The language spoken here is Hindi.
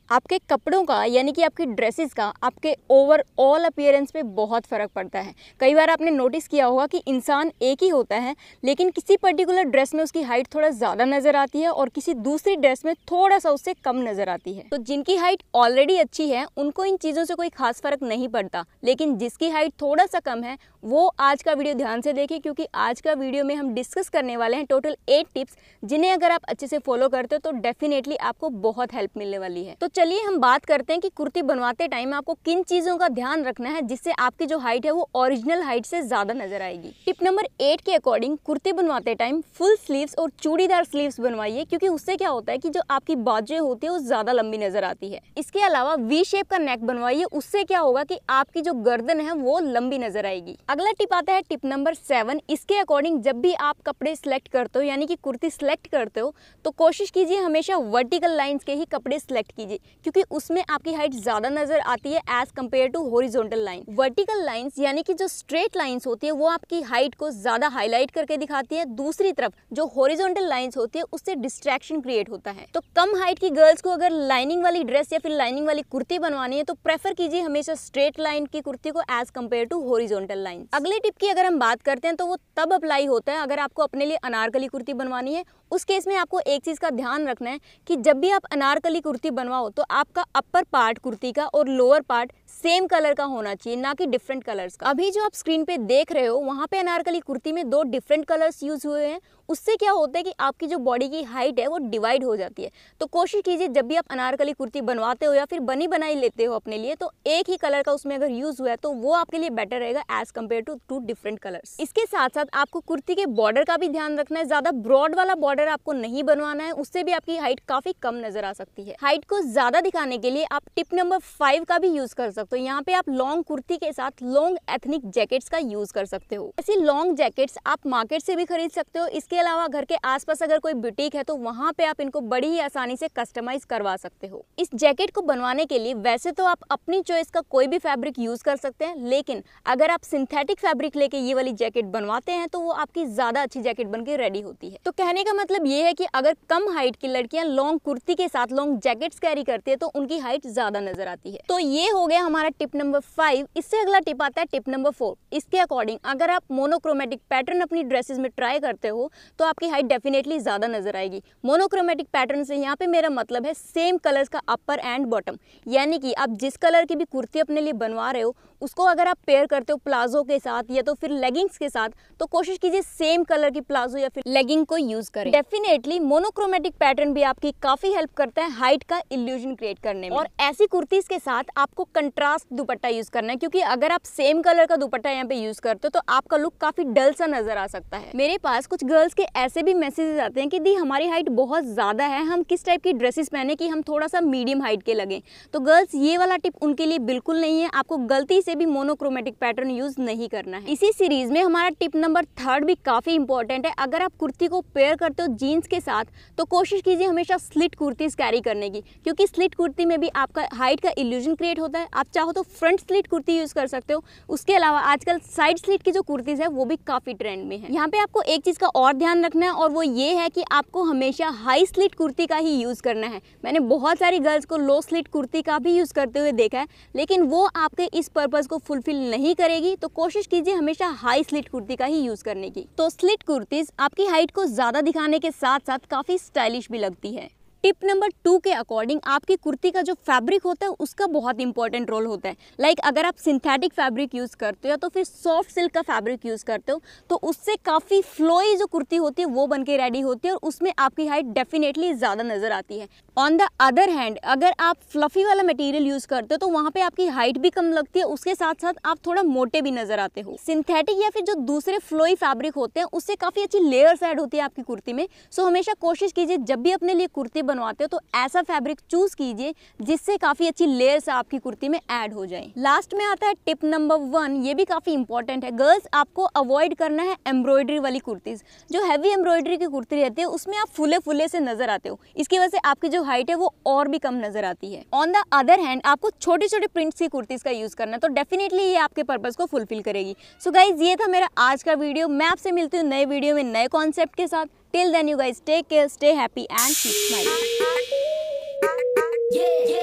आपके कपड़ों का यानी कि आपकी ड्रेसेस का आपके ओवरऑल अपीयरेंस पे बहुत फ़र्क पड़ता है। कई बार आपने नोटिस किया होगा कि इंसान एक ही होता है लेकिन किसी पर्टिकुलर ड्रेस में उसकी हाइट थोड़ा ज़्यादा नज़र आती है और किसी दूसरी ड्रेस में थोड़ा सा उससे कम नज़र आती है। तो जिनकी हाइट ऑलरेडी अच्छी है उनको इन चीज़ों से कोई खास फ़र्क नहीं पड़ता, लेकिन जिसकी हाइट थोड़ा सा कम है वो आज का वीडियो ध्यान से देखें, क्योंकि आज का वीडियो में हम डिस्कस करने वाले हैं टोटल 8 टिप्स, जिन्हें अगर आप अच्छे से फॉलो करते हो तो डेफिनेटली आपको बहुत हेल्प मिलने वाली है। तो चलिए हम बात करते हैं कि कुर्ती बनवाते टाइम आपको किन चीज़ों का ध्यान रखना है जिससे आपकी जो हाइट है वो ओरिजिनल हाइट से ज़्यादा नजर आएगी। टिप नंबर 8 के अकॉर्डिंग कुर्ती बनवाते टाइम फुल स्लीव्स और चूड़ीदार स्लीव्स बनवाइए, क्योंकि उससे क्या होता है कि जो आपकी बाजुएं होती है वो ज़्यादा लंबी नजर आती है। इसके अलावा वी शेप का नेक बनवाइए, उससे क्या होगा कि आपकी जो गर्दन है वो लंबी नजर आएगी। अगला टिप आता है टिप नंबर 7। इसके अकॉर्डिंग जब भी आप कपड़े सिलेक्ट करते हो यानी कि कुर्ती सिलेक्ट करते हो तो कोशिश कीजिए हमेशा वर्टिकल लाइंस के ही कपड़े सिलेक्ट कीजिए, क्योंकि उसमें आपकी हाइट ज्यादा नजर आती है as compare to horizontal line. Vertical lines यानी कि जो स्ट्रेट लाइंस होती है वो आपकी हाइट को ज्यादा हाईलाइट करके दिखाती है। दूसरी तरफ जो हॉरिजॉन्टल लाइंस होती है उससे डिस्ट्रैक्शन क्रिएट होता है। तो कम हाइट की गर्ल्स को अगर लाइनिंग वाली ड्रेस या फिर लाइनिंग वाली कुर्ती बनवानी है तो प्रेफर कीजिए हमेशा स्ट्रेट लाइन की कुर्ती को as compare to horizontal line. अगले टिप की अगर हम बात करते हैं तो वो तब अप्लाई होता है अगर आपको अपने लिए अनारकली कुर्ती बनवानी है। उस केस में आपको एक चीज का ध्यान रखना है कि जब भी आप अनारकली कुर्ती बनवाओ तो आपका अपर पार्ट कुर्ती का और लोअर पार्ट सेम कलर का होना चाहिए, ना कि डिफरेंट कलर्स का। अभी जो आप स्क्रीन पे देख रहे हो वहां पे अनारकली कुर्ती में 2 डिफरेंट कलर्स यूज हुए हैं। उससे क्या होता है कि आपकी जो बॉडी की हाइट है वो डिवाइड हो जाती है। तो कोशिश कीजिए जब भी आप अनारकली कुर्ती बनवाते हो या फिर बनी बनाई लेते हो अपने लिए तो एक ही कलर का उसमें अगर यूज हुआ है तो वो आपके लिए बेटर रहेगा as compare to 2 different colours. इसके साथ साथ आपको कुर्ती के बॉर्डर का भी ध्यान रखना है। ज्यादा ब्रॉड वाला बॉर्डर आपको नहीं बनवाना है, उससे भी आपकी हाइट काफी कम नजर आ सकती है। हाइट को ज्यादा दिखाने के लिए आप टिप नंबर 5 का भी यूज कर सकते हो। यहाँ पे आप लॉन्ग कुर्ती के साथ लॉन्ग एथनिक जैकेट्स का यूज कर सकते हो। ऐसी लॉन्ग जैकेट्स आप मार्केट से भी खरीद सकते हो। इसके अलावा घर के आसपास अगर कोई बुटीक है तो वहां पे आप इनको बड़ी ही आसानी से कस्टमाइज करवा सकते हो। इस जैकेट को बनवाने के लिए वैसे तो आप अपनी चॉइस का कोई भी फैब्रिक यूज कर सकते हैं, लेकिन अगर आप सिंथेटिक फैब्रिक लेके ये वाली जैकेट बनवाते हैं तो वो आपकी ज्यादा अच्छी जैकेट बनके रेडी होती है। तो कहने का मतलब ये है कि अगर कम हाइट की लड़कियां लॉन्ग कुर्ती के साथ लॉन्ग जैकेट्स कैरी करती है तो उनकी हाइट ज्यादा नजर आती है। तो ये हो गया हमारा टिप नंबर 5। इससे अगला टिप आता है टिप नंबर 4। इसके अकॉर्डिंग अगर आप मोनोक्रोमेटिक पैटर्न अपनी ड्रेसेस में ट्राई करते हो तो आपकी हाइट डेफिनेटली ज्यादा नजर आएगी। मोनोक्रोमेटिक पैटर्न से यहाँ पे मेरा मतलब है सेम कलर्स का अपर एंड बॉटम, यानी कि आप जिस कलर की भी कुर्ती अपने लिए बनवा रहे हो उसको अगर आप पेयर करते हो प्लाजो के साथ या तो फिर लेगिंग्स के साथ तो कोशिश कीजिए सेम कलर की प्लाजो या फिर लेगिंग को यूज करें। डेफिनेटली मोनोक्रोमेटिक पैटर्न भी आपकी काफी हेल्प करता है हाइट का इल्यूजन क्रिएट करने में। और ऐसी कुर्तीज के साथ आपको कंट्रास्ट दुपट्टा यूज करना है, क्योंकि अगर आप सेम कलर का दुपट्टा यहाँ पे यूज करते हो तो आपका लुक काफी डल सा नजर आ सकता है। मेरे पास कुछ गर्ल्स के ऐसे भी मैसेजेस आते हैं कि दी हमारी हाइट बहुत ज्यादा है, हम किस टाइप की ड्रेसेस पहने कि हम थोड़ा सा मीडियम हाइट के लगे। तो गर्ल्स ये वाला टिप उनके लिए बिल्कुल नहीं है। आपको गलती से भी मोनोक्रोमेटिक पैटर्न यूज नहीं करना है। इसी सीरीज में हमारा टिप नंबर 3 भी काफी इंपॉर्टेंट है। अगर आप कुर्ती को पेयर करते हो जीन्स के साथ तो कोशिश कीजिए हमेशा स्लिट कुर्तीज कैरी करने की, क्योंकि स्लिट कुर्ती में भी आपका हाइट का इल्यूजन क्रिएट होता है। आप चाहो तो फ्रंट स्लिट कुर्ती यूज कर सकते हो। उसके अलावा आजकल साइड स्लिट की जो कुर्तीज है वो भी काफी ट्रेंड में है। यहाँ पे आपको एक चीज का और ध्यान रखना है और वो ये है कि आपको हमेशा हाई स्लिट कुर्ती का ही यूज करना है। मैंने बहुत सारी गर्ल्स को लो स्लिट कुर्ती का भी यूज करते हुए देखा है, लेकिन वो आपके इस पर्पस को फुलफिल नहीं करेगी। तो कोशिश कीजिए हमेशा हाई स्लिट कुर्ती का ही यूज करने की। तो स्लिट कुर्तीज आपकी हाइट को ज्यादा दिखाने के साथ साथ काफी स्टाइलिश भी लगती है। टिप नंबर 2 के अकॉर्डिंग आपकी कुर्ती का जो फैब्रिक होता है उसका बहुत इंपॉर्टेंट रोल होता है। लाइक अगर आप सिंथेटिक फैब्रिक यूज करते हो या तो फिर सॉफ्ट सिल्क का फैब्रिक यूज करते हो तो उससे काफी फ्लोई जो कुर्ती होती है वो बनके रेडी होती है और उसमें आपकी हाइट डेफिनेटली ज्यादा नजर आती है। ऑन द अदर हैंड अगर आप फ्लफी वाला मटेरियल यूज करते हो तो वहां पे आपकी हाइट भी कम लगती है, उसके साथ साथ आप थोड़ा मोटे भी नजर आते हो। सिंथेटिक या फिर जो दूसरे फ्लोई फैब्रिक होते हैं उससे काफी अच्छी लेयर्स ऐड होती है आपकी कुर्ती में। सो हमेशा कोशिश कीजिए जब भी अपने लिए कुर्ती बनवाते हो तो ऐसा फैब्रिक चूज कीजिए जिससे काफी अच्छी लेयर्स आपकी कुर्ती में ऐड हो जाए। लास्ट में आता है टिप नंबर 1। ये भी काफी इंपॉर्टेंट है। गर्ल्स आपको अवॉइड करना है एम्ब्रॉयडरी वाली कुर्तीज। जो हैवी एम्ब्रॉयडरी की कुर्ती रहती है उसमें आप फुले फुले से नजर आते हो, इसकी वजह से आपकी जो हाइट है वो और भी कम नजर आती है। ऑन द अदर हैंड आपको छोटे छोटे प्रिंट्स की कुर्तीज का यूज करना है तो डेफिनेटली ये आपके पर्पस को फुलफिल करेगी। सो गाइज ये था मेरा आज का वीडियो। मैं आपसे मिलती हूँ नए वीडियो में नए कॉन्सेप्ट के साथ। Till then you guys take care, stay happy and keep smiling.